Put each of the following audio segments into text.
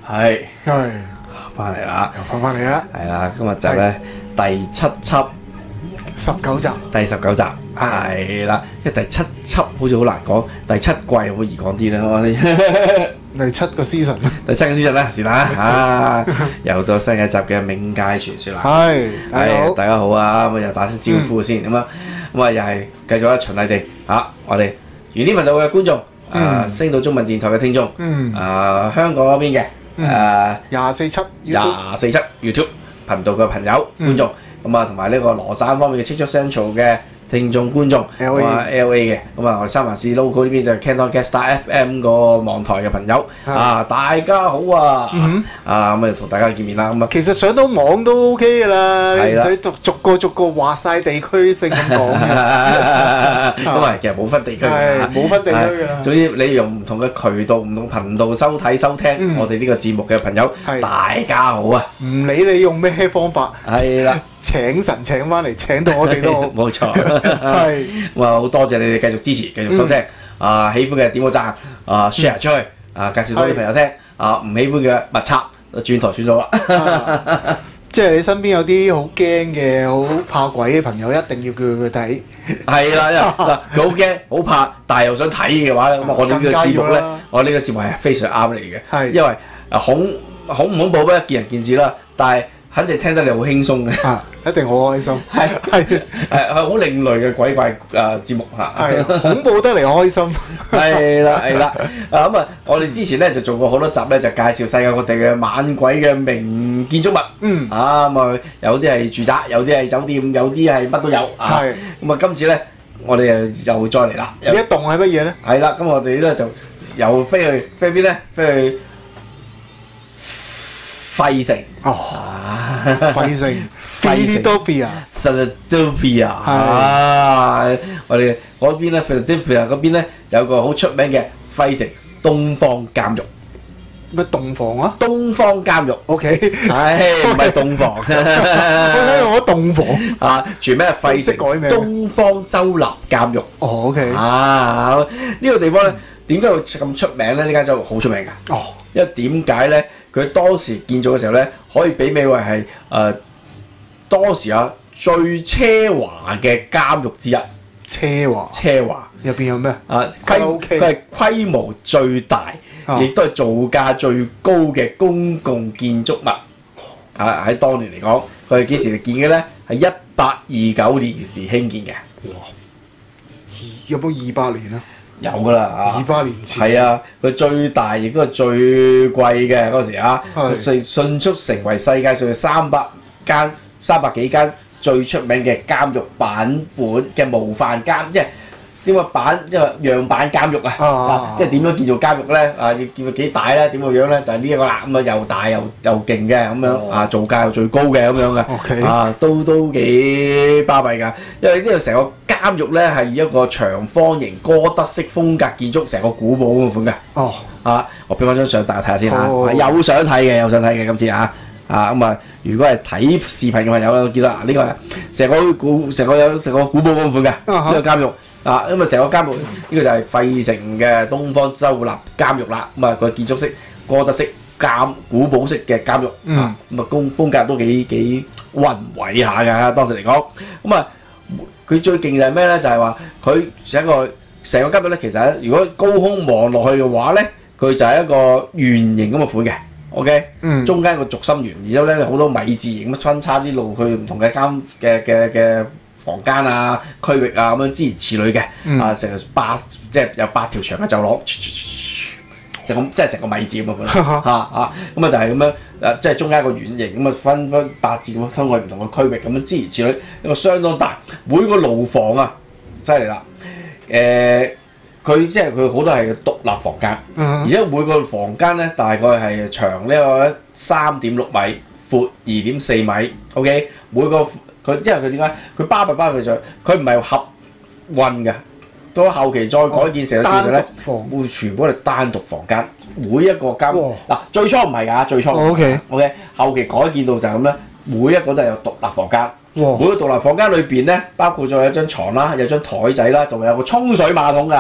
係係翻嚟啦， 又翻嚟啦， 係啦，今日就咧第7輯 19集， 第19集係啦，因為第7輯好似好難講，第7季好易講啲啦，我哋第7個 season， 第7個 season 啦，是但啊，又到新一集嘅冥界傳說啦， 係大家好啊，咁又打聲招呼先咁啊，咁啊又係繼續咧循例地我哋玄天頻道嘅觀眾，星島中文電台嘅聽眾，香港嗰邊嘅 24輯 YouTube 頻道嘅朋友觀眾，咁啊同埋呢個羅省方面嘅 TikTok Central 嘅聽眾觀眾，LA 嘅，咁啊我哋三藩市 local 呢邊就 Canton Star FM 個網台嘅朋友，大家好啊，咁啊同大家見面啦，咁啊其實上到網都 OK 㗎啦，你唔使逐個話晒地區性咁講嘅， 咁啊其實冇分地區嘅，冇分地區㗎。 總之你用唔同嘅渠道、唔同頻道收睇收聽我哋呢個節目嘅朋友，大家好啊！ 唔理你用咩方法， 係啦， 請神請翻嚟，請到我哋都好， 冇錯。 係咁啊，好多謝你哋繼續支持、繼續收聽。喜歡嘅點個讚，share 出去，介紹多啲朋友聽。唔喜歡嘅勿插，轉台算數啦。 即係你身邊有啲好驚嘅、好怕鬼嘅朋友，一定要叫佢睇。 係啦，佢好驚、好怕，但係又想睇嘅話咧，咁我哋呢個節目咧，我呢個節目係非常啱你嘅，因為恐唔恐怖咧，見仁見智啦，但係肯定聽得你好輕鬆嘅， 一定好開心， 係好另類嘅鬼怪節目嚇， 係恐怖得嚟開心， 係啦，咁啊，我哋之前咧就做過好多集咧，就介紹世界各地嘅猛鬼嘅名建築物，咁啊有啲係住宅，有啲係酒店，有啲係乜都有，咁啊今次咧我哋又再嚟啦， 呢一棟係乜嘢咧？ 係啦，咁我哋咧就又飛去邊咧？飛去費城， 費城 Philadelphia， 我哋嗰邊咧 Philadelphia 嗰邊咧有個好出名嘅費城東方監獄。 咩洞房啊？ 東方監獄 ，OK， 唔係洞房。 我睇到我洞房全名係費城東方州立監獄。 OK， 呢個地方咧點解會咁出名咧？呢間州好出名㗎。因為點解咧？佢當時建造嘅時候咧，可以媲美為係當時最奢華嘅監獄之一。奢華入邊有咩？ 佢係規模最大，亦都係造價最高嘅公共建築物。喺當年嚟講，佢係幾時嚟建嘅咧？係1829年時興建嘅。 哇！有冇200年啊？ 有㗎啦 ，200年前係啊！佢最大亦都係最貴嘅嗰時佢迅速成為世界上300幾間最出名嘅監獄版本嘅模範監，即係點個版，即係樣板監獄即係點樣建造監獄咧？要建到幾大咧？點個樣咧？就係呢一個啦。咁又大又勁嘅咁樣，造價又最高嘅咁樣嘅，都幾巴閉㗎。因為呢度成個監獄咧係以一個長方形哥德式風格建築，成個古堡咁嘅款嘅。我俾翻張相大家睇下先有想睇嘅今次咁啊！如果係睇視頻嘅朋友咧，見到呢個成個古堡咁款嘅呢個監獄咁啊成個監獄呢個就係費城嘅東方州立監獄啦。咁啊個建築式哥德式古堡式嘅監獄咁啊風格都幾宏偉下㗎，當時嚟講。咁啊佢最勁就係咩咧？就係話佢成個監獄咧，其實如果高空望落去嘅話咧，佢就係一個圓形咁嘅款嘅。OK，中間個軸心圓，然之後咧好多米字形咁分叉啲路去唔同嘅嘅房間區域咁樣諸如此類嘅，即係有8條長嘅走廊，即係成個米字咁嘅款咁啊就係咁樣即係中間一個圓形咁啊分8字咁分開唔同嘅區域咁樣諸如此類，一個相當大，每個牢房犀利啦，佢好多係獨立房間，而且每個房間咧大概係長呢個3.6米，闊2.4米。OK， 每個佢因為佢點解佢巴閉就佢唔係合運嘅，到後期再改建成嘅時候咧，會全部係單獨房間，每一個間最初唔係㗎，最初 OK， 後期改建到就係咁咧，每一個都係有獨立房間。每個獨立房間裏邊咧，包括咗有張床啦，有張台仔啦，同埋有個沖水馬桶㗎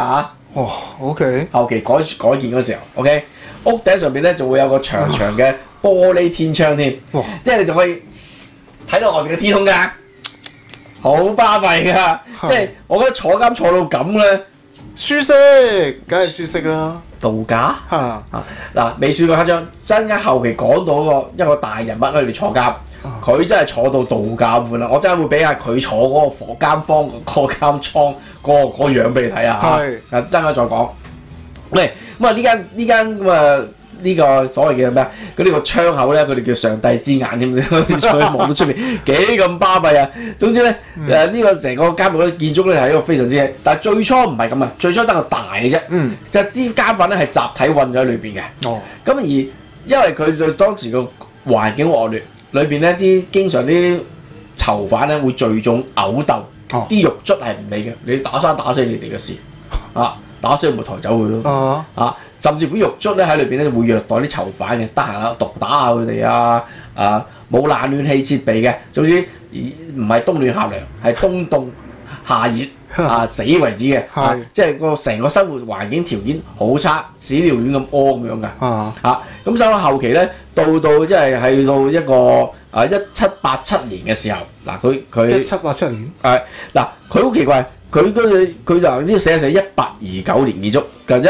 哇，OK， 後期改建嗰時候，OK， 屋頂上邊咧仲會有個長長嘅玻璃天窗添，即係你仲可以睇到外邊嘅天空㗎，好巴閉㗎！即係我覺得坐監坐到咁咧， 舒適，梗係舒適啦。 度假嚇嗱，未算過誇張，真係後期講到一個大人物喺裏邊坐監，佢真係坐到度假咁啦。我真係會俾下佢坐嗰個監房個監倉嗰樣俾你睇下嚇。真係再講。喂，咁啊呢間咁啊呢個所謂嘅咩啊？佢呢個窗口咧，佢哋叫上帝之眼添，可以望到出面幾咁巴閉啊！總之咧，呢個成個監獄嘅建築咧係一個非常之，但係最初唔係咁啊，最初得個大嘅啫，就啲監犯咧係集體韞咗喺裏邊嘅。咁而因為佢對當時個環境惡劣，裏邊咧經常啲囚犯咧會聚眾毆鬥，啲獄卒係唔理嘅，你打生打死你哋嘅事啊！打死咪抬走佢咯，甚至乎獄卒咧喺裏邊咧會虐待啲囚犯嘅，得閒啊毒打下佢哋啊，冇冷暖氣設備嘅，總之唔係冬暖夏涼，係冬凍夏熱死為止嘅，即係個成個生活環境條件好差，屎尿亂咁屙咁樣㗎，咁所以後期咧到即係去到一個1787年嘅時候，嗱佢 1787年， 嗱佢好奇怪。佢就呢個寫1829年建築，近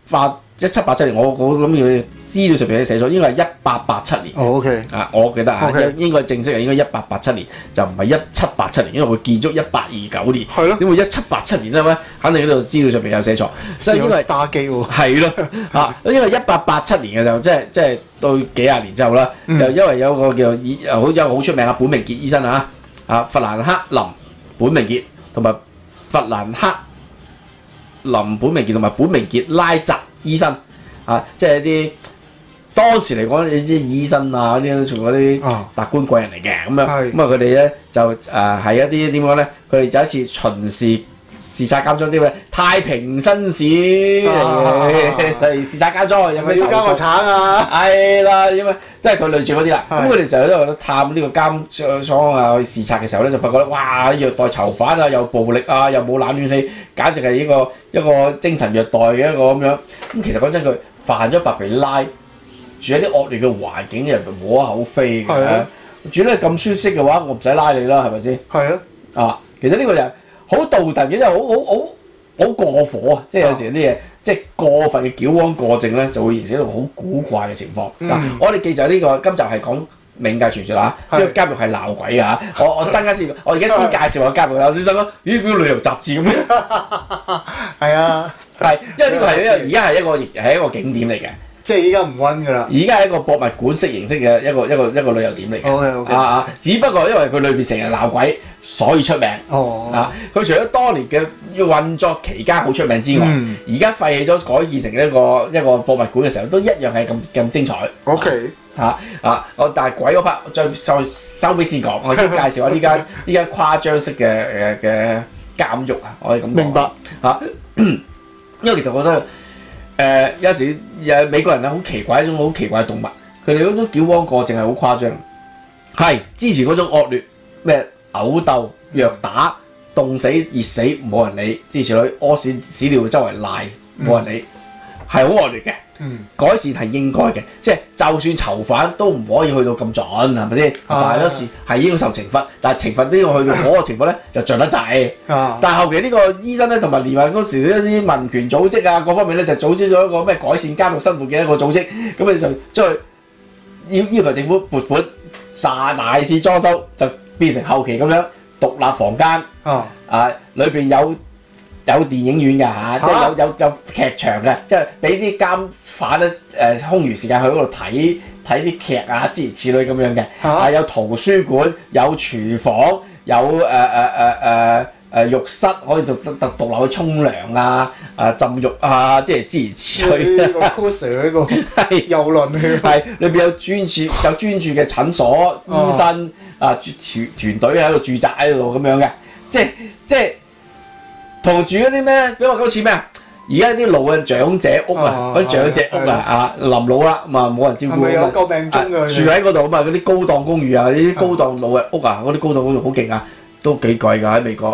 1787年，我諗佢資料上邊寫咗，應該係1887年。 OK， 我記得應該正式係應該1887年，就唔係1787年，因為佢建築1829年。係咯。點會1787年咧？咩？肯定呢度資料上邊有寫錯。所以因為打機喎。係咯，因為1887年嘅就即係到幾廿年之後啦，又因為有個叫有個好出名嘅本明傑醫生弗蘭克林本明傑同埋。弗蘭克林本明傑同埋本明傑拉澤醫生即係一啲當時嚟講，你啲醫生嗰啲都做嗰啲達官貴人嚟嘅咁樣，咁佢哋咧就係一啲點講咧？佢哋有一次巡視視察監倉之後，太平紳士嚟視察監倉，有咩要交個橙啊？ 係啦，因為即係佢類似嗰啲啦。咁佢哋就喺度探呢個監倉去視察嘅時候咧，就發覺哇，虐待囚犯又暴力又冇冷暖氣，簡直係一個精神虐待嘅一個咁樣。咁其實講真，佢犯咗法被拉，住喺啲惡劣嘅環境，人無可厚非嘅。住得咁舒適嘅話，我唔使拉你啦，係咪先？係啊。其實呢個就係好道德嘅，真係好過火啊！即係有時啲嘢，即係過分嘅矯枉過正咧，就會形成一個好古怪嘅情況。我哋記住呢個今集係講冥界傳說啦，呢個監獄係鬧鬼㗎。我而家先介紹個監獄，你等講咦？佢旅遊雜誌咁樣？係啊，係因為呢個係而家係一個景點嚟嘅。 即係依家唔溫㗎啦， 而家係一個博物館式形式嘅一個旅遊點嚟嘅。 OK， 只不過因為佢裏邊成日鬧鬼，所以出名。佢除咗當年嘅運作期間好出名之外，而家廢棄咗改建成一個博物館嘅時候，都一樣係咁精彩。 OK， 但係鬼嗰 part 再收尾先講，我先介紹下呢間誇張式嘅監獄啊，我可以咁講。明白因為其實我覺得。有時美國人好奇怪一種好奇怪嘅動物，佢哋嗰種矯枉過正係好誇張。係之前嗰種惡劣咩毆鬥、虐打、凍死、熱死冇人理，之前佢屙屎尿周圍賴冇人理，係好惡劣嘅。改善係應該嘅，即係就算囚犯都唔可以去到咁盡，係咪先？但係有時係應該受懲罰，但係懲罰都要去到嗰個情況咧，就盡得滯。但係後期呢個醫生咧，同埋連埋嗰時一啲民權組織各方面咧，就組織咗一個咩改善監獄生活嘅一個組織，咁你就將佢要求政府撥款，大肆裝修，就變成後期咁樣獨立房間，裏邊有電影院㗎即係有劇場嘅，即係俾啲監犯咧空餘時間去嗰度睇啲劇諸如此類咁樣嘅，有圖書館，有廚房，有浴室可以獨立去沖涼浸浴即係諸如此類。 呢個 cruiser 呢個係遊輪係裏邊有專注嘅診所、醫生團隊喺度駐紮喺度咁樣嘅，即係。同住嗰啲咩？比如話好似咩啊？而家啲老嘅長者屋嗰啲長者屋臨老啦，咁冇人照顧。係咪有救命鐘㗎？ 住喺嗰度嗰啲高檔公寓啲高檔老嘅屋嗰啲高檔公寓好勁都幾貴㗎喺美國。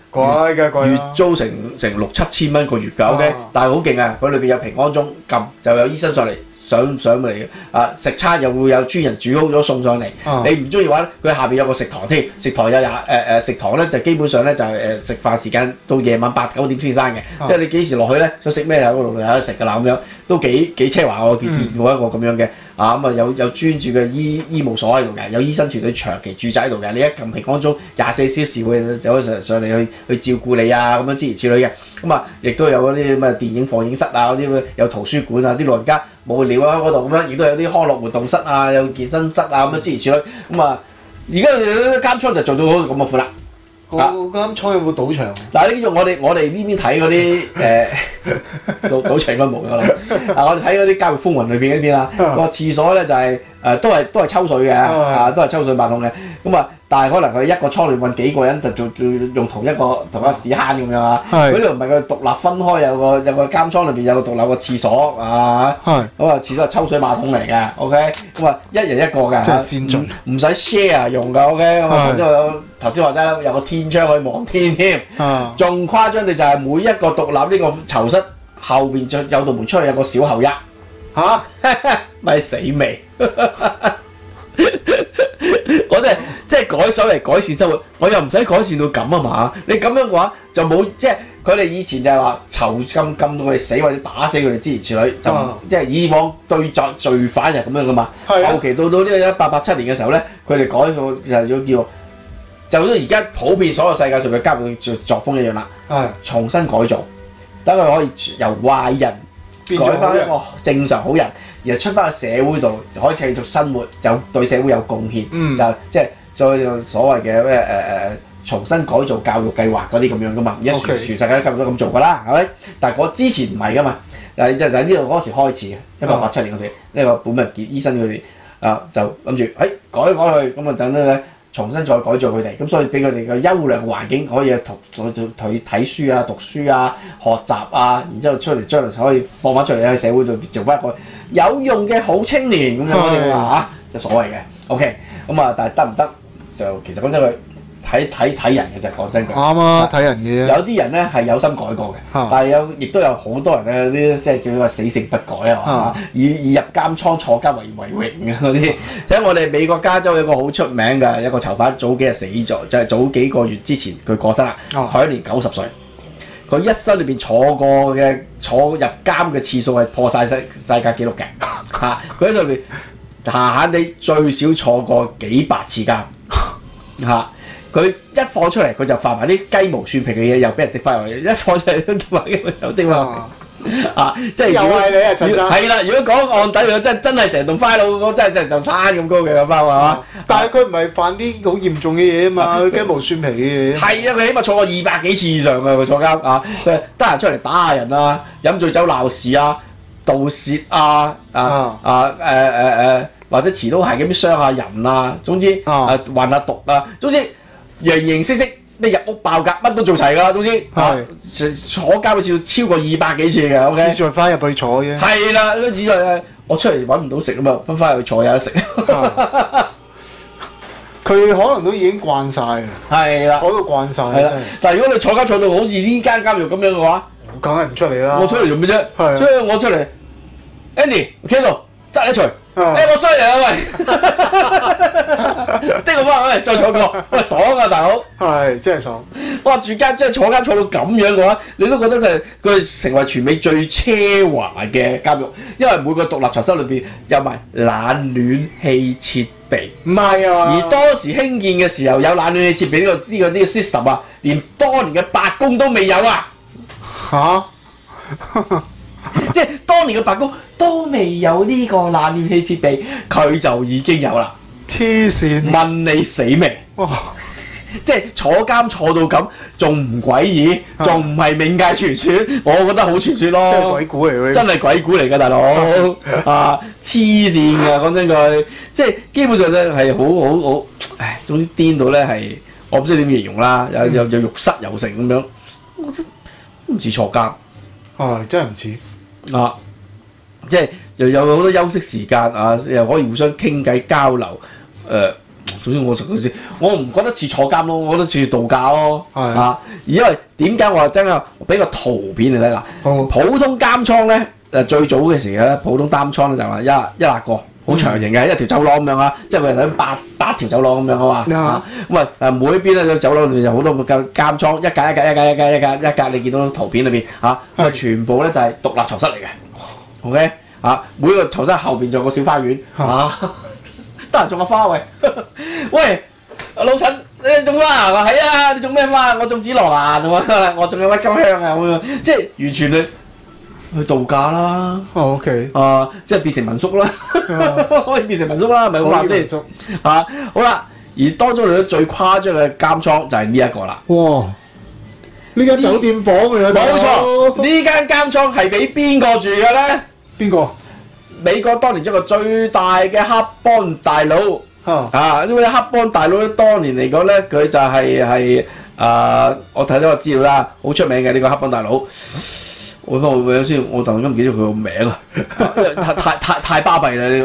貴嘅貴月啦， 租成6、7千蚊個月㗎，OK，但係好勁啊！佢裏邊有平安鐘撳，就有醫生上嚟上嚟嘅，食餐又會有專人煮好咗送上嚟。你唔中意話咧，佢下邊有個食堂添，食堂有食堂咧就基本上咧就係食飯時間到夜晚8、9點先閂嘅，即係你幾時落去咧想食咩喺嗰度有得食㗎啦咁樣，都幾奢華我見過一個咁樣嘅。咁啊有專注嘅醫務所喺度嘅，有醫生團隊長期駐紮喺度嘅。你一撳平安鐘24小時會有上嚟去照顧你啊，咁樣諸如此類嘅。咁啊，亦都有嗰啲咩電影放映室啊，嗰啲有圖書館啊，啲老人家無聊喺嗰度咁樣，亦都有啲康樂活動室啊，有健身室啊咁樣諸如此類。咁啊，而家監倉就做到咁嘅款啦。 間倉有冇賭場？ 嗱，呢種我哋呢邊睇嗰啲賭場應該冇㗎啦。我哋睇嗰啲《監獄風雲》裏邊嗰啲啦，個廁所咧就係都係抽水嘅，都係抽水馬桶嘅。咁啊，但係可能佢一個倉裏揾幾個人就用同一個屎坑咁樣啊。嗰度唔係佢獨立分開，有個監倉裏邊有個獨立個廁所啊。咁啊，廁所係抽水馬桶嚟嘅。OK，咁啊，一人一個㗎， 真係先進， 唔使 share 用㗎。OK，咁啊，之後頭先話齋啦，有個天窗可以望天添。仲誇張地就係每一個獨立呢個囚室後邊就有道門出去有個小後一咪死未？我即係改手嚟改善生活，我又唔使改善到咁啊嘛！你咁樣嘅話就冇即係佢哋以前就係話囚禁到佢哋死或者打死佢哋諸如此類，就即係以往對罪犯就係咁樣噶嘛。後期到呢個1887年嘅時候咧，佢哋改個就叫就好似而家普遍所有世界上嘅監獄作風一樣啦，重新改造，等佢可以由壞人改翻一個正常好人，然後出翻去社會度，可以繼續生活，有對社會有貢獻，就即係所謂嘅咩重新改造教育計劃嗰啲咁樣噶嘛。而家全世界都咁做㗎啦，係咪？但係之前唔係㗎嘛，就喺呢度嗰時開始嘅，1887年嗰時，呢個本文傑醫生佢哋就諗住改佢，咁啊等等咧。重新再改造佢哋，咁所以俾佢哋嘅優良嘅環境，可以同睇書啊、讀書啊、學習啊，然之後將來可以放翻出嚟喺社會度做翻一個有用嘅好青年咁樣嗰啲啊，即係所謂嘅。OK，咁啊，但係得唔得就其實講真佢睇人嘅啫，講真句。 啱啊，睇人嘅。 有啲人咧係有心改過嘅，但係亦都有好多人咧，啲即係叫做死性不改啊嘛，以入監倉坐監為榮嘅嗰啲。即係我哋美國加州有一個好出名嘅一個囚犯，早幾日死咗，就係早幾個月之前佢過身啦，享年90歲。佢一生裏邊坐入監嘅次數係破晒世界紀錄嘅嚇。佢喺上邊閒閒地最少坐過幾百次監嚇。佢一放出嚟，佢就發埋啲雞毛蒜皮嘅嘢，又俾人滴翻入去。一放出嚟都發嘅，又滴翻即係又係你啊，陳生。 係啦，如果講案底，如果真係成棟 file 真就山咁高嘅個包係嘛？ 但係佢唔係犯啲好嚴重嘅嘢啊嘛，雞毛蒜皮嘅嘢。 係啊，佢起碼坐過200幾次以上嘅佢坐監啊！佢得閒出嚟打下人啊，飲醉酒鬧事啊，盜竊啊或者持刀係咁傷下人啊，總之患下毒啊，總之。形形色色，你入屋爆格，乜都做齊㗎啦。總之，坐監嘅次數超過200幾次嘅。OK， 再翻入去坐嘅。係啦，都只係我出嚟揾唔到食啊嘛，翻去坐有得食。 佢可能都已經慣晒嘅。係啦，坐到慣晒。係啦， 但係如果你坐監坐到好似呢間監獄咁樣嘅話， 我梗係唔出嚟啦。我出嚟做咩啫？所以我出嚟 ，Andy，Kilo，揸你一錘。我衰人啊喂！的個翻喂，再坐過，喂爽啊大佬！ 係真係爽！ 哇住監即係坐監坐到咁樣嘅話，你都覺得就係佢成為全美最奢華嘅監獄，因為每個獨立囚室裏邊有埋冷暖氣設備。 唔係啊！ 而當時興建嘅時候有冷暖氣設備呢個 system 啊，連當年嘅白宮都未有啊！嚇！即係當年嘅白宮都未有呢個冷暖氣設備，佢就已經有啦。 黐線！ 問你死未？即係坐監坐到咁，仲唔詭異？仲唔係冥界傳說？我覺得好傳說咯。 真係鬼故嚟嘅。 真係鬼故嚟㗎，大佬啊！黐線㗎，講真句，即係基本上咧係好，唉，總之癲到咧係我唔知點形容啦，有浴室有成咁樣，我覺得唔似坐監。 真係唔似。 即係又有好多休息時間啊，又可以互相傾偈交流， 總之我唔覺得似坐監咯，我覺得似度假咯。 係因為點解我話真係俾個圖片你睇嗱？ 好普通監倉咧最早嘅時候咧，普通監倉咧就話一辣個好長型嘅一條走廊咁樣啊，即係佢哋八條走廊咁樣啊嘛。咁每一邊咧個走廊裏面有好多個監倉，一格，你見到圖片裏邊全部咧就係獨立囚室嚟嘅。OK 每個囚室後邊仲有個小花園得閒種下花喂，喂老陳你種花啊？係啊，你種咩花？我種紫羅蘭我種有鬱金香啊咁樣，即係完全去度假啦。 OK 即係變成民宿啦，可以變成民宿啦，係咪好話先？好啦，而當中嚟到最誇張嘅監倉就係呢一個啦。 哇！呢間酒店房嚟嘅， 冇錯，呢間監倉係俾邊個住嘅咧？ 邊個？ 美國當年一個最大嘅黑幫大佬呢位黑幫大佬咧，當年嚟講咧，佢就係我睇到個資料啦，好出名嘅呢個黑幫大佬。我睇先，我突然間唔記得佢個名啊！太巴閉啦呢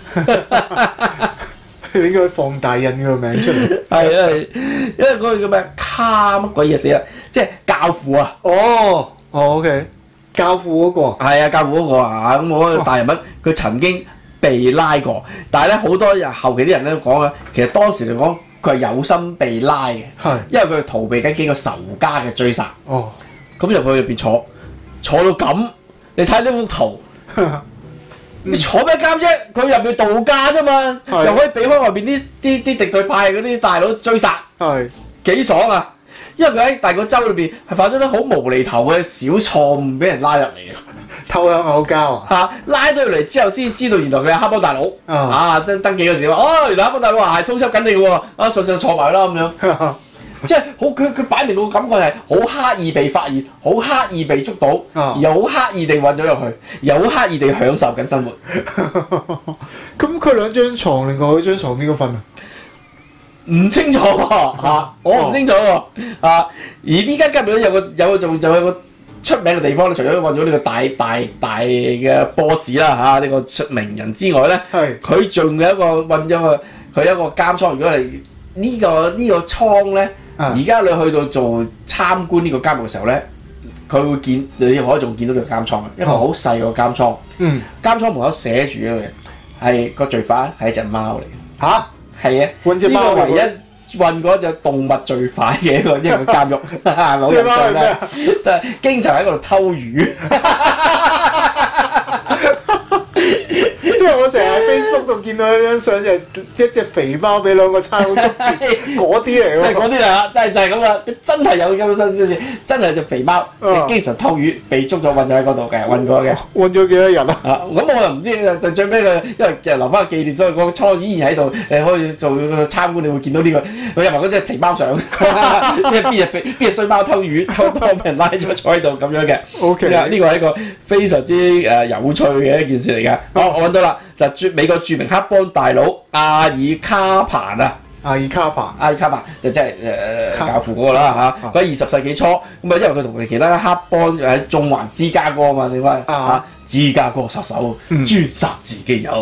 個。 你應該放大印佢個名出嚟。 係啊，因為嗰個叫咩卡乜鬼嘢死啦，即係教父啊！ OK， 教父嗰個。 係啊，教父嗰個咁我大人物，佢曾經被拉過，但係咧好多人後期啲人咧講啊，其實當時嚟講佢係有心被拉嘅，因為佢係逃避緊幾個仇家嘅追殺。咁入去入邊坐到咁，你睇呢幅圖，你坐咩監啫？佢入去度假啫嘛，又可以避開外邊啲敵對派嗰啲大佬追殺，幾爽啊！因為佢喺大個州裏邊係犯咗啲好無厘頭嘅小錯誤，俾人拉入嚟嘅。 偷香口膠拉到入嚟之後先知道原來佢係黑幫大佬。真登記嗰時話，原來黑幫大佬話係通緝緊你喎，順勢坐埋啦咁樣。即係好，佢擺明個感覺係好刻意被發現，好刻意被捉到，又好刻意地混咗入去，又好刻意地享受緊生活。 咁佢兩張床，另外嗰張床邊個瞓啊？ 唔清楚喎，我唔清楚喎。而呢間監獄咧有個出名嘅地方咧，除咗揾咗呢個大嘅 boss 啦呢個出名人之外咧，佢仲有一個揾咗佢一個監倉。如果係呢個倉咧。而家你去到做參觀呢個監獄嘅時候咧，佢會你可以仲見到呢個監倉嘅，一個好細個監倉。監倉門口寫住嘅係個罪犯係一隻貓嚟嘅。係啊，呢個唯一運過一隻動物罪犯嘅一個監獄，係咪好印象咧？就係經常喺嗰度偷魚。 即係我成日喺 Facebook 度見到一張相，就係一隻肥貓俾兩個差佬捉住，嗰啲嚟喎。 即係嗰啲啦，就係咁啦。真係有咁嘅新鮮，真係隻肥貓，經常偷魚，被捉咗韞咗喺嗰度嘅，韞過嘅。 韞咗幾多日啊？ 咁我又唔知，就最尾佢因為留翻個紀念，所以個倉依然喺度，可以做參觀，你會見到呢個佢入埋嗰隻肥貓相，邊隻衰貓偷魚，當俾人拉咗坐喺度咁樣嘅。 OK， 呢個係一個非常之有趣嘅一件事嚟㗎。我揾到啦。就美國著名黑幫大佬阿爾卡彭阿爾卡彭就即係教父嗰個啦嚇。佢喺20世紀初咁因為佢同其他黑幫喺縱橫芝加哥啊嘛，點解芝加哥殺手專殺自己友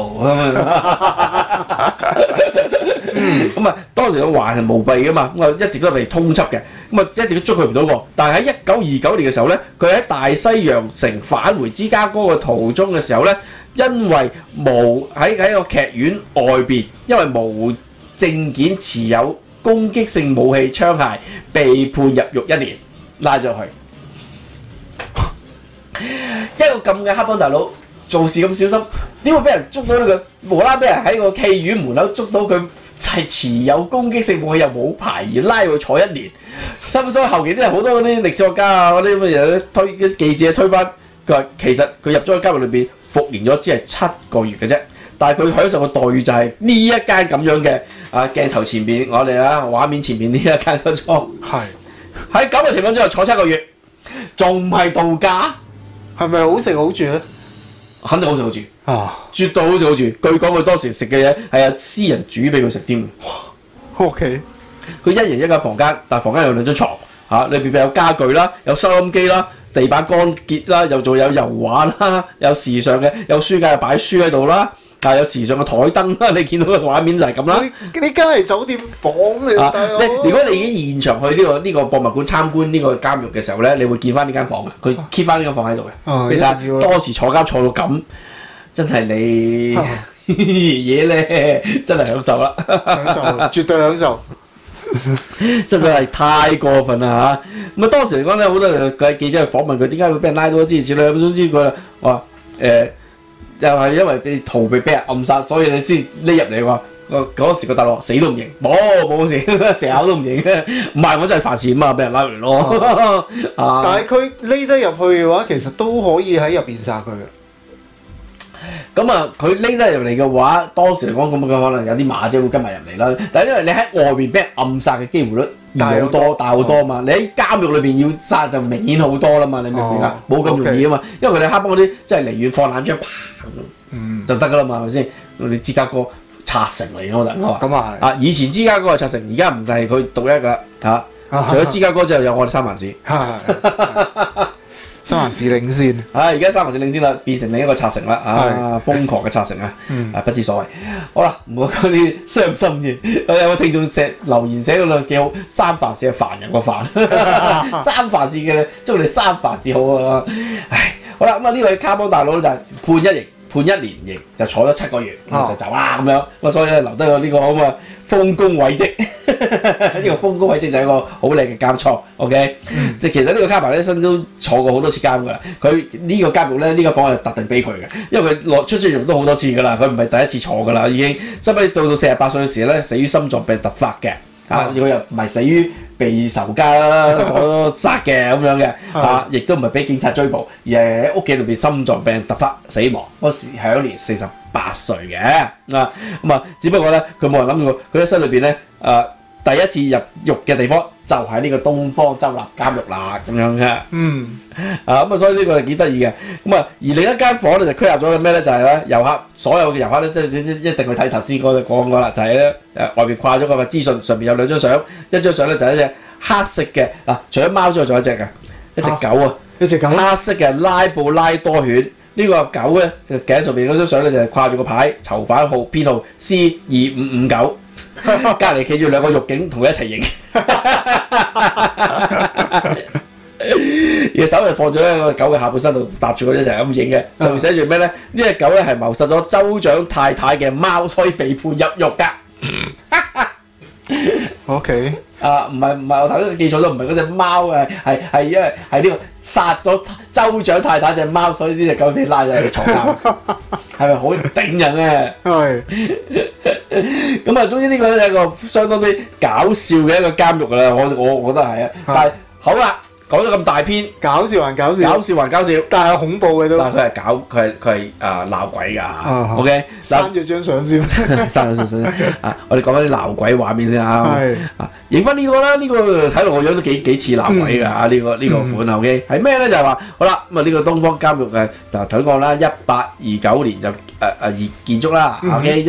咁當時個環係無弊噶嘛，一直都被通緝嘅，一直都捉佢唔到喎。但係喺1929年嘅時候咧，佢喺大西洋城返回芝加哥嘅途中嘅時候咧，因為喺個劇院外邊，因為無證件持有攻擊性武器槍械，被判入獄1年，拉咗去。一個咁嘅黑幫大佬做事咁小心，點會俾人捉到呢個？無啦，俾人喺個戲院門口捉到佢係持有攻擊性武器又冇牌而拉佢坐1年。所以後期啲人好多嗰啲歷史學家啊，嗰啲咁嘅人記者推翻，佢話其實佢入咗去監獄裏邊服刑咗只係7個月嘅啫。但係佢享受嘅待遇就係呢一間咁樣嘅鏡頭前面，我哋畫面前面呢一間個倉，喺咁嘅情況之下坐7個月，仲唔係度假？ 係咪好食好住咧？ 肯定好食好住絕對好食好住。據講佢當時食嘅嘢係私人煮俾佢食添。 OK， 佢一人一間房間，但係房間有2張床裏邊有家具啦，有收音機啦，地板乾潔啦，又仲有油畫啦，有時尚嘅，有書架擺書喺度啦。 但係有時尚嘅台燈啦，你見到嘅畫面就係咁啦。 你間係酒店房嚟，大佬。 如果你已經現場去呢個博物館參觀呢個監獄嘅時候咧，你會見翻呢間房嘅，佢 keep 翻呢間房喺度嘅。你睇下當時坐監坐到咁，真係你嘢咧，真係享受啦， 享受，絕對享受。 真係太過分啦嚇！咁啊當時嚟講咧，好多記者去訪問佢，點解會俾人拉到之類之類。咁總之佢話又係因為被逃避俾人暗殺，所以你先匿入嚟話。嗰時個大佬死都唔認，冇事，成口都唔認嘅。唔係我真係犯事啊嘛，俾人拉嚟咯。 但係佢匿得入去嘅話，其實都可以喺入邊殺佢嘅。 咁啊，佢匿得入嚟嘅話，當時嚟講咁佢可能有啲馬姐會跟埋入嚟啦。但係因為你喺外邊俾人暗殺嘅機會率易好多，大好多嘛。你喺監獄裏邊要殺就明顯好多啦嘛，你明唔明啊？冇咁容易啊嘛，因為佢哋黑幫嗰啲即係離遠放冷槍，啪就得噶啦嘛，係咪先？你芝加哥拆城嚟㗎，我突然間話。 咁啊係。以前芝加哥係拆城，而家唔係佢獨一㗎嚇。除咗芝加哥之後，有我哋三藩市。 三藩市領先。 而家三藩市領先啦，變成另一個拆城啦。瘋狂嘅拆城啊！不知所謂。好啦，唔好講啲傷心嘢。有個聽眾留言寫嗰度幾好，三藩市係凡人個凡。三藩市嘅，祝你三藩市好啊！唉，好啦，咁啊呢位卡邦大佬就係判1年刑，就坐咗7個月，就走啦咁樣。咁所以留低咗呢個咁啊豐功偉績。呢個豐功偉績就係一個好靚嘅監倉。OK，即係其實呢個卡牌咧，身都坐過好多次監㗎啦。佢呢個監獄咧，呢個房係特定俾佢嘅，因為佢出獄都好多次㗎啦。佢唔係第一次坐㗎啦，已經。收尾到48歲嘅時咧，死於心臟病突發嘅。佢又唔係死於被仇家所殺嘅咁樣嘅，亦都唔係俾警察追捕，而係喺屋企裏邊心臟病突發死亡，嗰時享年48歲嘅。咁啊，只不過咧，佢冇人諗過，佢一生裏邊咧，第一次入獄嘅地方就喺呢個東方州立監獄啦，咁樣嘅。咁啊，所以呢個係幾得意嘅。咁啊，而另一間房咧就拘押咗嘅咩咧，就係咧遊客，所有嘅遊客咧，即係一定去睇頭先講過啦，就係咧外邊掛咗個資訊，上邊有2張相，一張相咧就係一隻黑色嘅除咗貓之外仲有一隻嘅，一隻狗啊， 一隻狗黑色嘅拉布拉多犬。呢個狗咧就頸上邊嗰張相咧就係掛住個牌，囚犯號編號 C2559。隔離企住2個獄警同佢一齊影，而手就放咗喺個狗嘅下半身度搭住佢一齊咁影嘅。上面寫住咩咧？呢隻狗咧係謀殺咗州長太太嘅貓，所以被判入獄㗎。 OK。 唔係，我頭先記錯咗，唔係嗰隻貓啊，係因為係呢個殺咗州長太太隻貓，所以呢隻狗被拉咗去坐監，係咪好頂人咧？ 係。 咁啊，總之呢個係一個相當之搞笑嘅一個監獄啦，我覺得係啊。但係好啦，講咗咁大篇， 搞笑還搞笑，但係恐怖嘅都。 但係佢係鬧鬼㗎。OK， 刪咗張相先， 刪咗張相我哋講翻啲鬧鬼畫面先啊。 係。 影翻呢個啦，呢個睇落個樣都幾似鬧鬼㗎嚇。呢個款 OK 係咩咧？就係話好啦，咁啊呢個東方監獄嘅就頭先講啦，1829年就而建築啦。OK，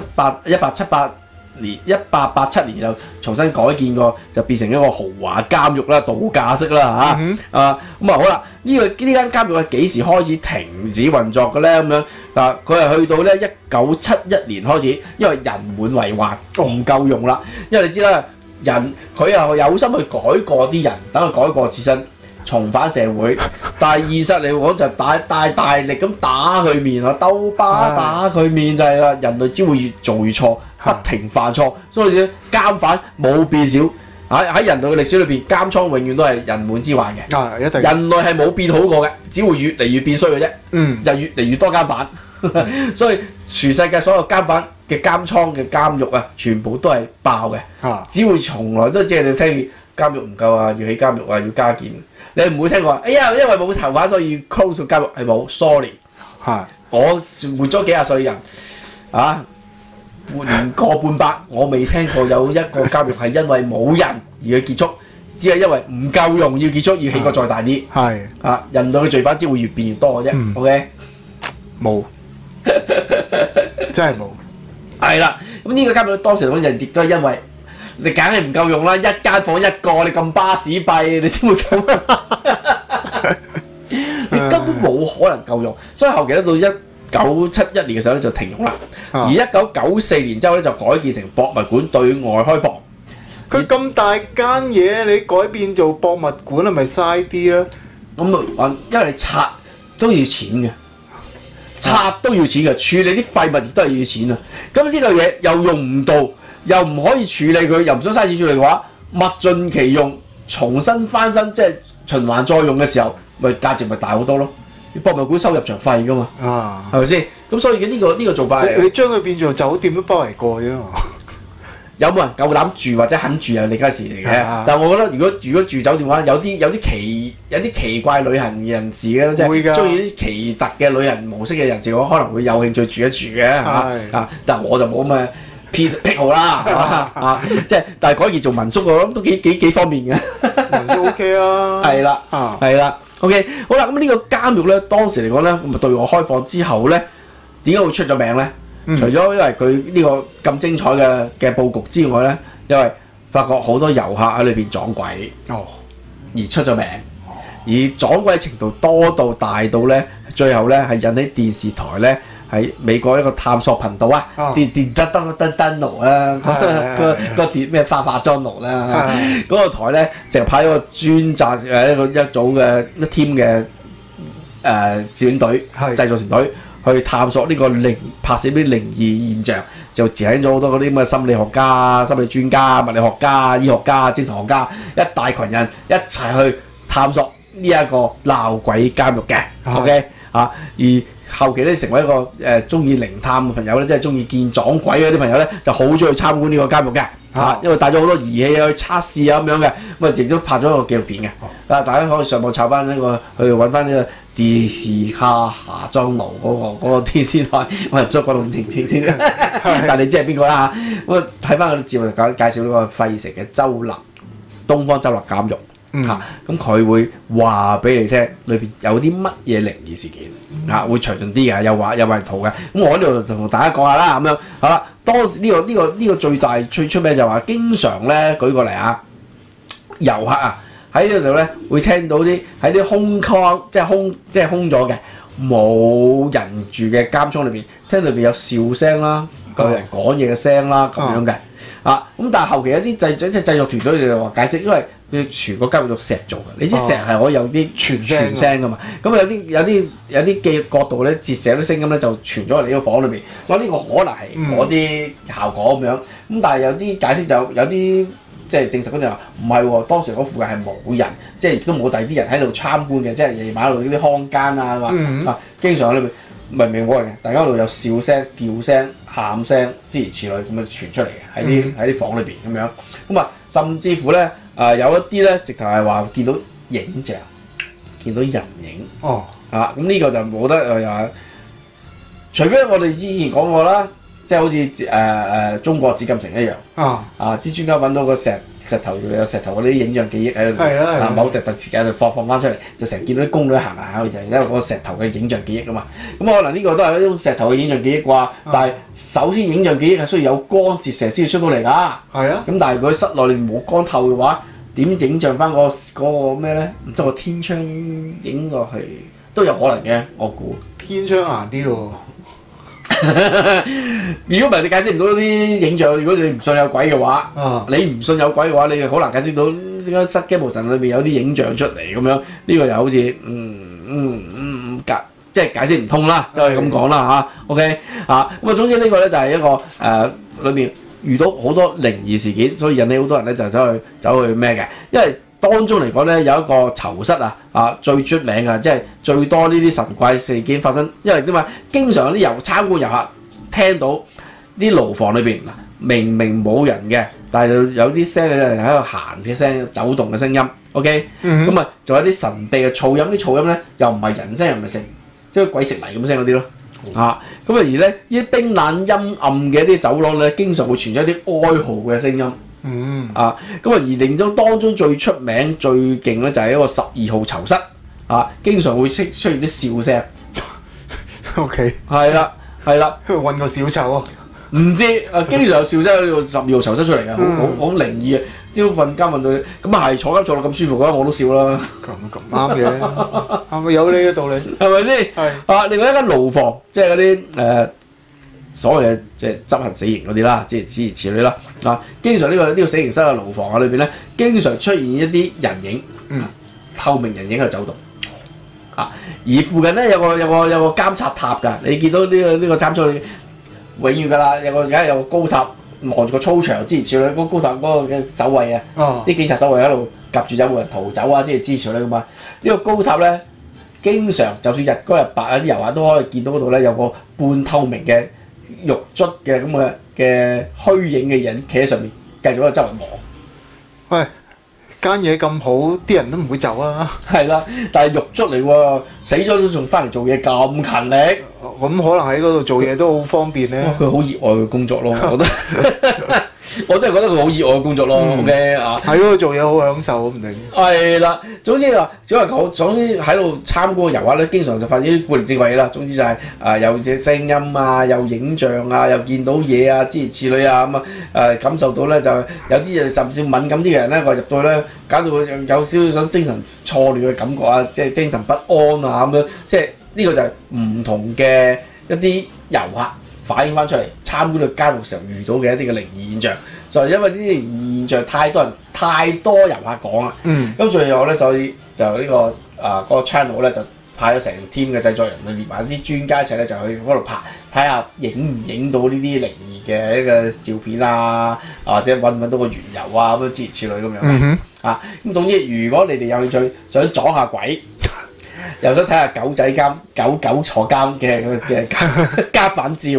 1887年就重新改建過，就變成一個豪華監獄啦，度假式啦嚇。咁啊好啦，呢間監獄係幾時開始停止運作嘅咧？咁樣佢係去到咧1971年開始，因為人滿為患，唔夠用啦。因為你知啦，佢又有心去改過啲人，等佢改過自身，重返社會。但係現實嚟講就大力咁打佢面啊，兜巴打佢面就係啦。人類只會越做越錯，不停犯錯，所以監犯冇變少。喺人類嘅歷史裏邊，監倉永遠都係人滿之患嘅。 一定。 人類係冇變好過嘅，只會越嚟越變衰嘅啫。就越嚟越多監犯。所以全世界所有監犯嘅監倉嘅監獄啊，全部都係爆嘅。只會從來都只係你聽見監獄唔夠啊，要起監獄啊，要加建。你唔會聽過，哎呀，因為冇囚犯所以要 close 監獄，係冇 ，sorry。我活咗幾廿歲人，年過半百，我未聽過有一個監獄係因為冇人而去結束，只係因為唔夠用要結束，要起個再大啲。人類嘅罪犯只會越變越多嘅啫。OK， 冇，真係冇。 係啦，咁呢個監獄當時嗰陣亦都係因為你梗係唔夠用啦，一間房一個，你咁巴士閉，你點會夠？你根本冇可能夠用，所以後期到 1971年嘅時候咧就停用啦， 啊而1994年之後咧就改建成博物館對外開放。 佢咁大間嘢，你改變做博物館係咪嘥啲啊？ 咁啊，因為你拆都要錢嘅，拆都要錢嘅，處理啲廢物亦都係要錢啊。咁呢個嘢又用唔到，又唔可以處理佢，又唔想嘥錢處理嘅話，物盡其用，重新翻新，即係循環再用嘅時候，咪價值咪大好多咯。博物館收入場費噶嘛， 啊， 係咪先？咁所以呢個做法你將佢變做酒店都包圍過啫嘛。 有冇人夠膽住或者肯住係另一件事嚟嘅。但係我覺得如果住酒店嘅話，有啲奇怪旅行人士嘅即係中意啲奇特嘅旅行模式嘅人士，我可能會有興趣住一住嘅嚇。但係我就冇咁嘅癖好啦即係但係改建做民宿我諗都幾方便嘅。 民宿 OK 啊。 係啦，係啦。OK， 好啦，咁呢個監獄咧，當時嚟講咧，咁啊對外開放之後咧，點解會出咗名咧？除咗因為佢呢個咁精彩嘅佈局之外咧，因為發覺好多遊客喺裏邊撞鬼，而出咗名，而撞鬼程度多到大到咧，最後咧係引起電視台咧喺美國一個探索頻道啊，電燈爐啦，個電咩化妝爐啦，嗰個台咧就派咗個專責一組嘅一 team 嘅攝影隊製作團隊。去探索呢個拍攝啲靈異現象，就請咗好多嗰啲咁嘅心理學家、心理專家、物理學家、醫學家、精神學家，一大群人一齊去探索呢一個鬧鬼監獄嘅。OK 而後期咧成為一個中意靈探嘅朋友咧，即係中意見撞鬼嗰啲朋友咧，就好中意去參觀呢個監獄嘅。因為帶咗好多儀器去測試啊咁樣嘅，咁啊亦都拍咗一個紀錄片嘅。大家可以上網查翻呢個，去揾翻呢個電視卡下裝爐嗰個電視台，我唔想講到咁清先，但你知係邊個啦嚇？咁睇翻嗰啲節目就介紹呢個費城嘅東方州立監獄。咁佢會話俾你聽，裏邊有啲乜嘢靈異事件會詳盡啲嘅，有畫圖嘅。咁我喺度就同大家講下啦，咁樣好啦。當時呢個最大最出名就話，經常咧舉個例遊客喺呢度咧會聽到啲喺啲空倉，即係空咗嘅冇人住嘅監倉裏邊，聽到裏邊有笑聲啦，有人講嘢嘅聲啦咁樣嘅。咁但係後期有啲製作團隊就話解釋，因為佢全個監獄用石做嘅，你知石係可以有啲傳聲噶嘛。咁有啲嘅角度咧，折射啲聲音咧就傳咗嚟呢個房裏邊，所以呢個可能係嗰啲效果咁樣。咁但係有啲解釋就有啲即係證實嗰啲話唔係喎，當時嗰附近係冇人，即係亦都冇第二啲人喺度參觀嘅，即係夜晚度啲康間啊經常喺裏邊明明冇人嘅，大家度有笑聲、叫聲、喊聲諸如此類咁樣傳出嚟嘅，喺啲房裏邊咁樣。咁甚至乎咧有一啲咧直頭係話見到影像，見到人影。咁呢個就冇得又除非我哋之前講過啦，即係好似中國紫禁城一樣。啲專家揾到個石頭，有石頭嗰啲影像記憶喺度，某特時間就放翻出嚟，就成日見到啲宮女行嚟行去，就係因為嗰個石頭嘅影像記憶啊嘛。咁可能呢個都係一種石頭嘅影像記憶啩。但係首先影像記憶係需要有光折射先至出到嚟㗎。咁但係如果室內面冇光透嘅話，點影像翻嗰個咩咧？唔通個天窗影落去都有可能嘅，我估。 天窗硬啲喎。 如果唔係你解釋唔到啲影像，如果你唔信有鬼嘅話，你唔信有鬼嘅話，你好難解釋到點解失驚無神裏邊有啲影像出嚟咁樣。呢個又好似即係解釋唔通啦，就係咁講啦嚇。OK 咁總之呢個咧就係一個裏邊遇到好多靈異事件，所以引起好多人咧就走去咩嘅，因為當中嚟講咧有一個囚室最出名㗎，即係最多呢啲神怪事件發生，因為點解？經常有啲參觀遊客聽到啲牢房裏邊明明冇人嘅，但係有啲聲咧喺度行嘅聲、走動嘅聲音。OK，咁仲有啲神秘嘅噪音，啲噪音咧又唔係人聲又唔係聲，即係鬼食泥咁聲嗰啲咯。咁而咧呢啲冰冷陰暗嘅啲走廊咧，經常會傳出一啲哀嚎嘅聲音。而令到當中最出名最勁咧就係一個12號囚室經常會出現啲笑聲。 OK， 係啦， 去揾個小丑唔知經常有笑聲喺度12號囚室出嚟㗎，好靈異啊！朝瞓覺問到你，咁啊係坐監坐到咁舒服嘅話，我都笑啦。 咁啱嘅，啱嘅有呢個道理， 係咪先？ 係啊，另外一間牢房，即係嗰啲所謂嘅即係執行死刑嗰啲啦，即係諸如此類啦。啊，經常呢個死刑室嘅牢房啊裏邊咧，經常出現一啲人影，透明人影喺度走動。啊，而附近咧有個監察塔㗎，你見到呢個監倉，永遠㗎啦，而家有個高塔。望住個操場，諸如此類，嗰高塔嗰個嘅守衛啊，啲警察守衛喺度夾住有冇人逃走啊，諸如此類㗎嘛。呢個高塔咧，經常就算日光日白啊，啲遊客都可以見到嗰度咧有個半透明嘅獄卒嘅咁嘅虛影嘅人企喺上面，繼續喺度周圍望。 喂，間嘢咁好，啲人都唔會走啊。 係啦，但係獄卒嚟喎，死咗都仲翻嚟做嘢咁勤力。 咁可能喺嗰度做嘢都好方便咧。 佢好熱愛嘅工作咯，我覺得。我真係覺得佢好熱愛嘅工作咯。OK 啊， 喺嗰度做嘢好享受唔定。 係啦，總之喺度參觀嘅遊客咧，經常就發現啲古靈精怪嘢啦。總之就係有隻聲音啊，有影像啊，又見到嘢啊，諸如此類啊咁啊感受到咧就有啲甚至敏感啲嘅人咧，我入到咧搞到有少少想精神錯亂嘅感覺啊，即係精神不安啊咁樣，即係呢個就係唔同嘅一啲遊客反映翻出嚟參觀嘅監獄時候遇到嘅一啲嘅靈異現象，就係因為呢啲靈異現象太多遊客講啦。咁最後咧，所以就呢個嗰個 channel 咧就派咗成 team 嘅製作人去列埋啲專家一齊咧，就去嗰度拍，睇下影唔影到呢啲靈異嘅一個照片啊，或者揾唔揾到個緣由啊咁樣諸如此類咁樣。咁總之，如果你哋有興趣想撞下鬼，又想睇下狗仔監狗坐監嘅監犯照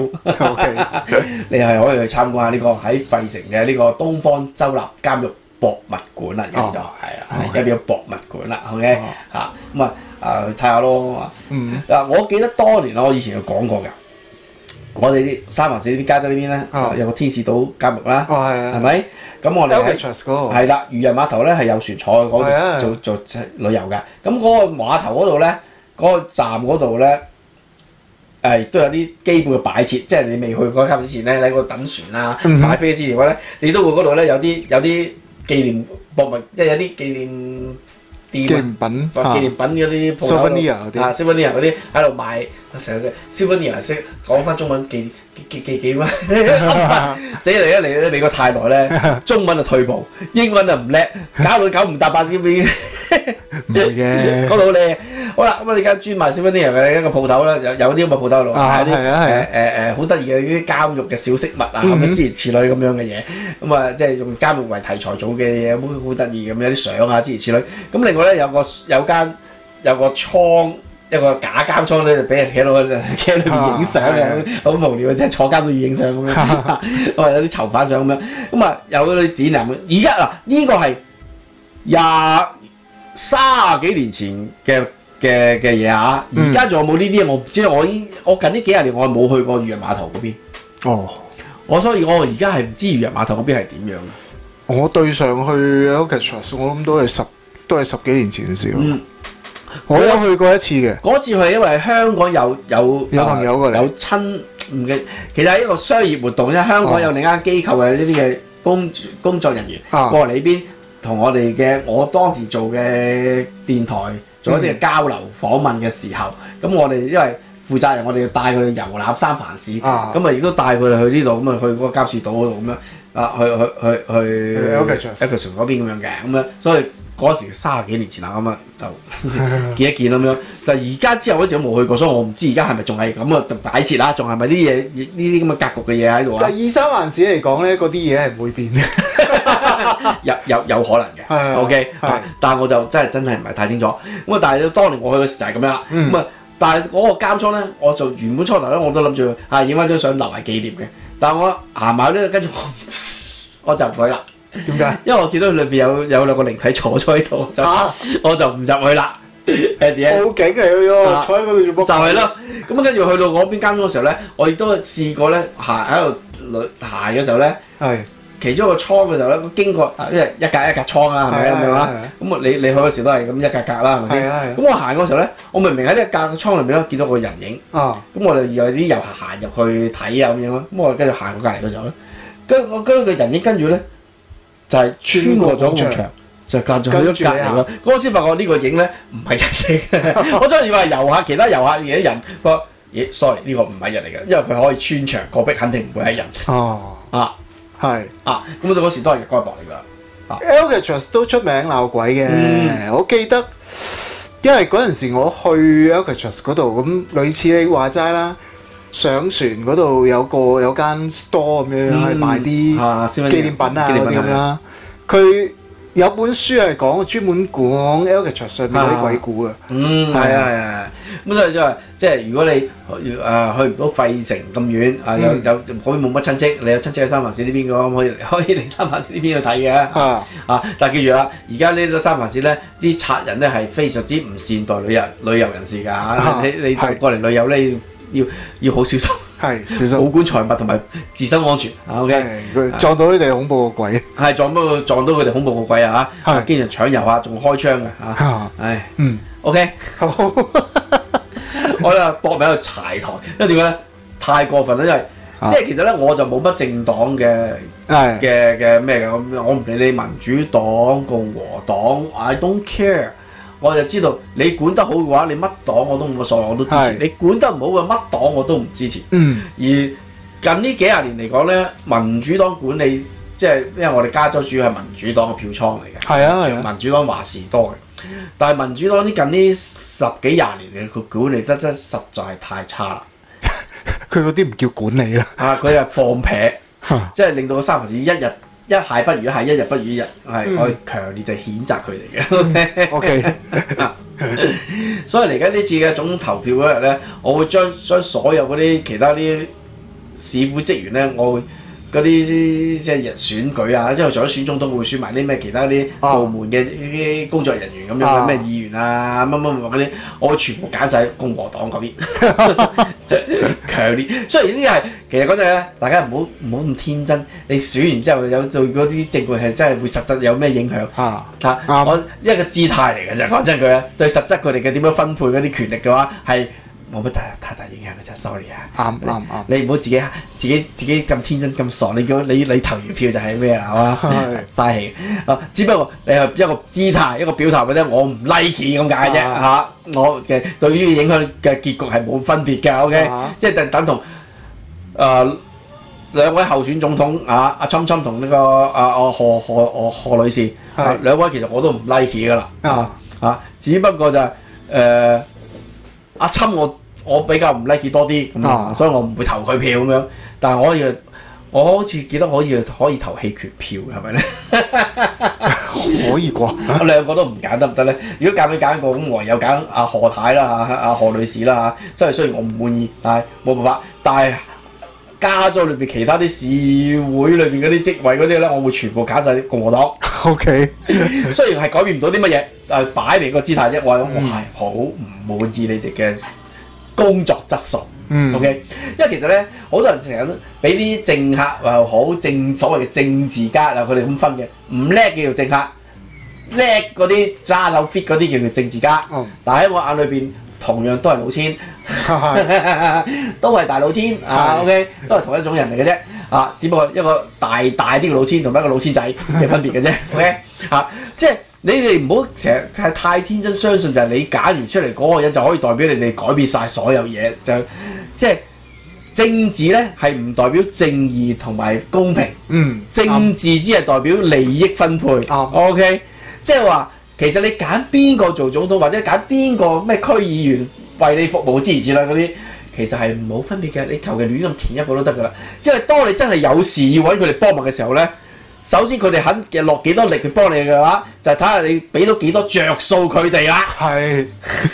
，okay. 你係可以去參觀下呢個喺費城嘅呢個東方州立監獄博物館啦，叫做係啦，而家變咗博物館啦，OK 嚇咁去睇下咯。嗱，我記得當年我以前有講過㗎，我哋啲三藩市啲加州呢邊咧有個天使島監獄啦，係咪？咁我哋係啦，漁人碼頭咧係有船坐去嗰度做旅遊嘅。咁嗰個碼頭嗰度咧，嗰個站嗰度咧，都有啲基本嘅擺設，即係你未去嗰間之前咧，你喺嗰度等船啊、買飛嘅時候咧，你都會嗰度咧有啲紀念博物，即係有啲紀念店紀念品嗰啲鋪頭，souvenir 嗰啲喺度賣，成日 souvenir 識講翻中文幾蚊，死嚟咧！你個太耐咧，中文就退步，英文就唔叻，搞到9唔搭8咁已經。 唔係嘅， 嗰度好靚。好啦，咁啊，你間專賣 souvenir 嘅一個鋪頭啦，有啲咁嘅鋪頭喺度賣啲好得意嘅啲監獄嘅小飾物啊，咁樣諸如此類咁樣嘅嘢。咁啊，即係用監獄為題材做嘅嘢，好得意咁，有啲相啊諸如此類。咁另外咧有個倉。一個假監倉咧，就俾人企喺裏邊影相嘅，好無聊嘅，即係坐監都要影相咁樣。我有啲囚犯相咁樣，咁啊有嗰啲展覽。而家嗱呢個係30幾年前嘅嘢啊，而家仲有冇呢啲？我唔知，我近呢幾廿年我係冇去過漁人碼頭嗰邊。所以我而家係唔知漁人碼頭嗰邊係點樣。 我對上去 Alcatraz， 我諗都係十幾年前嘅事。我有去過一次嘅， 嗰次係因為香港有朋友過嚟， 有親唔嘅，其實係一個商業活動，因為香港有另一間機構嘅呢啲嘅工作人員過嚟呢邊，同我哋嘅我當時做嘅電台做一啲嘅交流訪問嘅時候，咁我哋因為負責人，我哋要帶佢哋遊覽三藩市，咁啊亦都帶佢哋去呢度，咁啊去嗰個監視島嗰度咁樣去 Alcatraz 嗰邊咁樣嘅，咁樣所以。嗰時30幾年前啦，咁啊就見一見咁樣。但係而家之後好似都冇去過，所以我唔知而家係咪仲係咁啊？就擺設啦，仲係咪呢啲咁嘅格局嘅嘢喺度啊？ 但係2、3藩市嚟講咧，嗰啲嘢係唔會變嘅。 有可能嘅。OK，但係我就真係唔係太清楚。咁啊，但係當年我去嗰時就係咁樣啦。咁啊，但係嗰個監倉咧，我就原本初頭咧我都諗住影翻張相留為紀念嘅。但係我行埋咧，跟住我就唔去啦。 點解？ 因為我見到裏邊有兩個靈體坐咗喺度，我就唔入去啦。 報警嚟嘅喎，坐喺嗰度做乜？ 就係咯。咁跟住去到嗰邊監倉嘅時候咧，我亦都試過咧喺度行嘅時候咧， 其中一個倉嘅時候咧，經過因為一格一格倉啊，係咪咁樣啊？咁你去嗰時都係咁一格格啦，係咪先？咁我行嗰時候咧，我明明喺呢個格倉裏邊咧見到個人影，咁我哋有啲遊客行入去睇啊咁樣咯。咁我繼續行過隔離嘅時候咧，跟個人影跟住咧就係穿過咗埲牆。就隔咗去咗隔離咯，嗰我先發覺呢個影咧唔係人影，我真係以為係遊客，其他遊客嘅人個咦 sorry 呢個唔係人嚟嘅，因為佢可以穿牆過壁，肯定唔會係人。 係咁我哋嗰時都係日光日白嚟㗎。 Alcatraz 都出名鬧鬼嘅，我記得，因為嗰陣時我去 Alcatraz 嗰度，咁類似你話齋啦，上船嗰度有間 store 咁樣係賣啲紀念品啊嗰啲咁啦，佢。有本書係專門講 Alcatraz 上面嗰啲鬼故啊。 咁所以即係如果你去唔到費城咁遠，有可以冇乜親戚，你有親戚喺三藩市呢邊嘅話，可以嚟三藩市呢邊去睇嘅。但係記住啦，而家呢個三藩市咧，啲賊人咧係非常之唔善待旅遊人士㗎。你過嚟旅遊咧要好小心。小心保管財物同埋自身安全。OK， 撞到佢哋恐怖個鬼。 撞到佢哋恐怖個鬼啊！經常搶遊啊，仲開槍嘅OK， 好。我又搏命喺度柴台，因為點解咧？太過分啦，因為即係其實咧，我就冇乜政黨嘅咩嘅，我唔理你民主黨、共和黨 ，I don't care。我就知道你管得好嘅話，你乜黨我都冇乜所謂，我都支持。你管得唔好嘅乜黨我都唔支持。而近呢幾廿年嚟講咧，民主黨管理即係因為我哋加州主要係民主黨嘅票倉嚟嘅，民主黨話事多嘅。但係民主黨近呢10幾廿年佢管理得真實在係太差啦。 佢嗰啲唔叫管理啦。 佢係放屁，即係令到個三藩市一蟹不如一蟹，一日不如一日，係我強烈地譴責佢哋嘅。OK， 所以嚟緊呢次嘅總統投票嗰日咧，我會將所有嗰啲其他啲市府職員咧，我會嗰啲即係選舉啊，即係除咗選總統，會選埋啲咩其他啲部門嘅啲工作人員咁樣嘅咩議員啊乜嗰啲，我會全部揀晒共和黨嗰邊。強烈，雖然呢啲係其實嗰陣咧，大家唔好咁天真。你選完之後有對嗰啲政局係真係會實質有咩影響？我一個姿態嚟嘅啫，講真句啊，對實質佢哋嘅點樣分配嗰啲權力嘅話係冇乜太大影響嘅啫。Sorry 啊，啱，你唔好自己咁天真咁傻。你投完票就係咩啊？係嘛，嘥氣。只不過你係一個姿態，一個表態，或者我唔 like 咁解啫。我嘅對於影響嘅結局係冇分別嘅。OK，即係等同兩位候選總統阿侵同呢個何女士，兩位其實我都唔 like 噶啦。只不過就係阿侵我比較唔 like 多啲咁，所以我唔會投佢票咁樣。但係我好似記得可以投棄權票，係咪咧？ 可以啩？ 我兩個都唔揀得唔得咧？如果揀一個咁，唯有揀阿何太啦阿何女士啦嚇。雖然我唔滿意，但係冇辦法。但係加州裏邊其他啲市會裏邊嗰啲職位嗰啲咧，我會全部揀晒共和黨。OK， 雖然係改變唔到啲乜嘢，但係擺明個姿態啫。我係好唔滿意你哋嘅工作質素。OK， 因為其實咧，好多人成日都俾啲政客又好所謂嘅政治家啊，佢哋咁分嘅，唔叻嘅叫政客，叻嗰啲揸樓 fit 嗰啲叫做政治家。但係喺我眼裏邊，同樣都係老千，都係大老千OK， 都係同一種人嚟嘅啫。只不過一個大啲嘅老千同埋一個老千仔嘅分別嘅啫。OK， 即係。你哋唔好成日太天真相信就係你揀完出嚟嗰個人就可以代表你哋改變晒所有嘢，即係政治咧係唔代表正義同埋公平，政治只係代表利益分配。OK， 即係話其實你揀邊個做總統或者揀邊個咩區議員為你服務之類嗰啲，其實係冇分別嘅，你求其亂咁填一個都得㗎啦。因為當你真係有事要揾佢哋幫忙嘅時候咧。首先佢哋肯落幾多力去幫你嘅話，就係睇下你俾到幾多着數佢哋啦。係，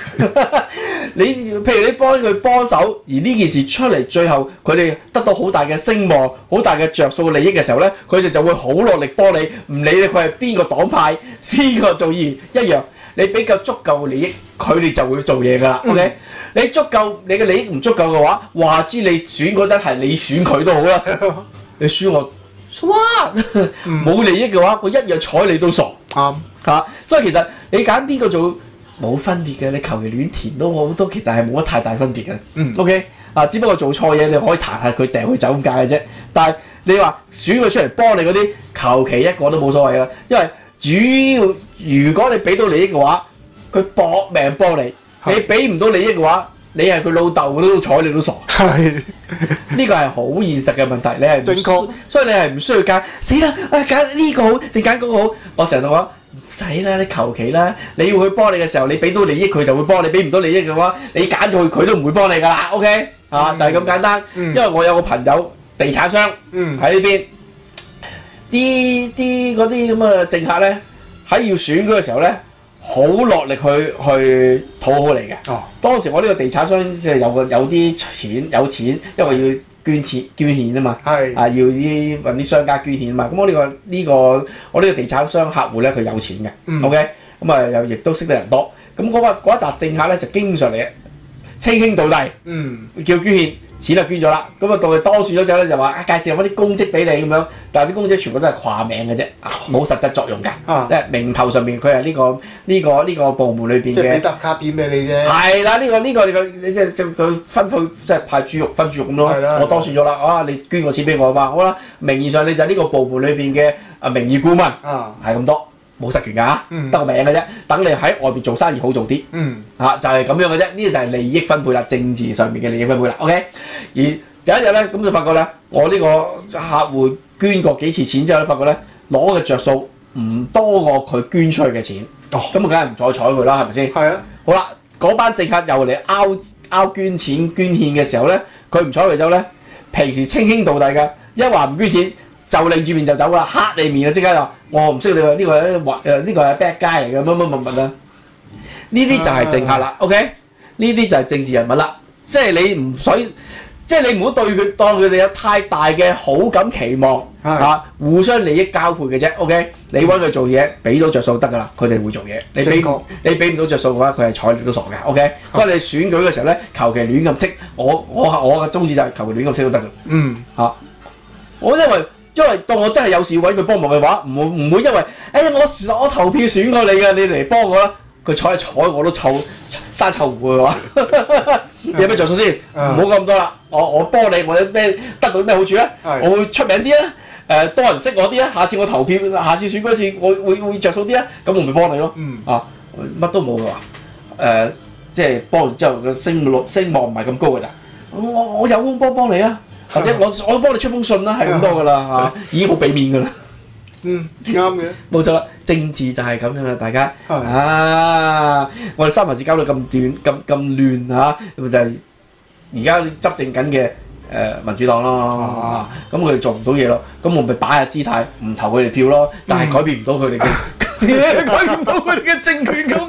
譬如你幫佢幫手，而呢件事出嚟，最後佢哋得到好大嘅聲望、好大嘅着數利益嘅時候咧，佢哋就會好落力幫你，唔理佢係邊個黨派、邊個做議員一樣。你俾夠足夠嘅利益，佢哋就會做嘢㗎啦。OK， 你嘅利益唔足夠嘅話，話知你選嗰陣係你選佢都好啦，你輸我。 so what？冇利益嘅話，我一樣睬你都傻啱。 嚇。所以其實你揀邊個做冇分別嘅，你求其亂填都好，都其實係冇乜太大分別嘅。OK 啊，只不過做錯嘢你可以彈下佢掉佢走咁解嘅啫。但係你話選佢出嚟幫你嗰啲，求其一個都冇所謂啦。因為主要如果你俾到利益嘅話，佢搏命幫你；你俾唔到利益嘅話，你係佢老豆都睬你都傻。 係呢個係好現實嘅問題，你係正確， 所以你係唔需要揀死啦！揀呢個好定揀嗰個好？我成日都講唔使啦，你求其啦。你要佢幫你嘅時候，你俾到利益佢就會幫你；俾唔到利益嘅話，你揀咗佢都唔會幫你㗎啦。OK 啊，就係咁簡單。因為我有個朋友地產商喺呢邊，啲嗰啲咁嘅政客咧，喺要選舉嘅時候咧，好落力去討好你嘅。當時我呢個地產商即係有啲錢有錢，因為要捐獻啊嘛，要揾啲商家捐獻啊嘛。咁我呢個地產商客戶咧，佢有錢嘅，OK，咁啊又亦都識得人多。咁嗰一紮政客咧就經常嚟稱兄道弟，叫捐獻。錢就捐咗啦，咁啊到佢多選咗之後咧就話介紹翻啲公職俾你咁樣，但係啲公職全部都係掛名嘅啫，冇實質作用㗎，即係名頭上面佢係呢個部門裏邊嘅， 即係俾沓卡片俾你啫。 係啦，呢個你即係佢分配即係派豬肉分豬肉咁咯。我多選咗啦，你捐個錢俾我啊嘛，好啦，名義上你就係呢個部門裏邊嘅名義顧問，係咁多。冇實權㗎，得個名嘅啫。等你喺外邊做生意好做啲，就係咁樣嘅啫。呢個就係利益分配啦，政治上面嘅利益分配啦。OK， 而有一日咧，咁就發覺咧，我呢個客戶捐過幾次錢之後咧，發覺咧攞嘅着數唔多過佢捐出去嘅錢，咁啊梗係唔再睬佢啦，係咪先？係啊。好啦，嗰班政客又嚟拗捐錢捐獻嘅時候咧，佢唔睬佢之後咧，平時稱兄道弟㗎，一話唔捐錢。就擰住面就走啦，黑你面啊！即刻就我唔識你喎，呢個係 bad guy 嚟嘅，乜啊！呢啲就係政客啦 ，OK？ 呢啲就係政治人物啦，即係你唔使，即係你唔好對佢當佢哋有太大嘅好感期望互相利益交配嘅啫 ，OK？ 你揾佢做嘢，俾到着數得㗎啦，佢哋會做嘢。你俾唔到着數嘅話，佢係睬你都傻嘅 ，OK？ 所以你選舉嘅時候咧，求其亂咁剔，我嘅宗旨就係求其亂咁剔都得㗎。因為當我真係有事要揾佢幫忙嘅話，唔會因為我投票選過你嘅，你嚟幫我啦。佢睬我都臭生臭狐嘅話，有咩着數先？唔好咁多啦。我幫你，我有咩得到咩好處咧？我會出名啲啊！多人識我啲啊！下次我投票，下次選嗰次，我會着數啲啊！咁我咪幫你咯。乜都冇嘅話，即係幫完之後嘅聲望唔係咁高嘅咋。我有空幫你啊！或者我幫你出封信啦，係咁多噶啦嚇，已經好俾面噶啦。 啱嘅。冇錯啦，政治就係咁樣啦，大家我哋三藩市搞到咁亂嚇，咁就係而家執政緊嘅民主黨咯。咁佢哋做唔到嘢咯，咁我咪擺下姿態，唔投佢哋票咯。但係改變唔到佢哋嘅，改變唔到佢哋嘅政權嘅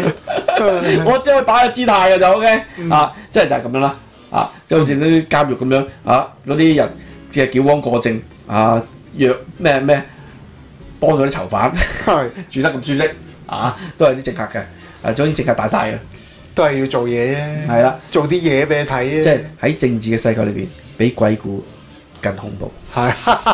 OK。我只可以擺下姿態嘅就 OK 即係就係咁樣啦。即係好似啲監獄咁樣嗰啲人即係矯枉過正約咩幫咗啲囚犯住得咁舒適都係啲政客嘅，總之政客大晒嘅， 都係要做嘢啫。係啦，做啲嘢俾你睇啫。 即係喺政治嘅世界裏邊，比鬼故更恐怖。係。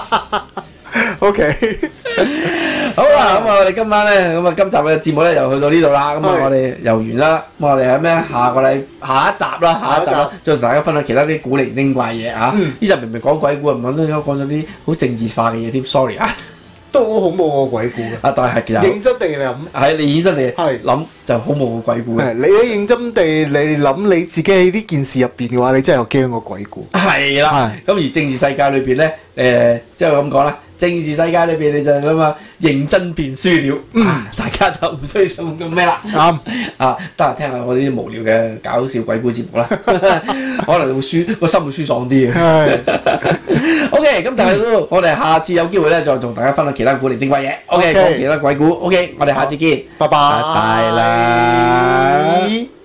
OK。 好啦，咁我哋今晚咧，咁今集嘅節目咧又去到呢度啦。咁我哋又完啦。咁我哋係咩？下一集啦，再同大家分享其他啲古靈精怪嘢呢集明明講鬼故，唔講都講咗啲好政治化嘅嘢添。Sorry 都好恐怖個鬼故嘅。 但係其實認真地諗， 係你認真地諗就好冇個鬼故嘅。 你認真地你諗你自己喺呢件事入邊嘅話，你真係有驚個鬼故。係啦。 咁而政治世界裏邊咧，即係咁講啦。政治世界裏邊你就係咁啊，認真便輸了，大家就唔需要咁咩啦。啱得閒聽下我呢啲無聊嘅搞笑鬼故節目啦，可能會輸個心會舒爽啲嘅。OK， 咁就係我哋下次有機會咧，再同大家分享其他古靈精怪嘢。OK， 講其他鬼故。OK， 我哋下次見，拜拜啦。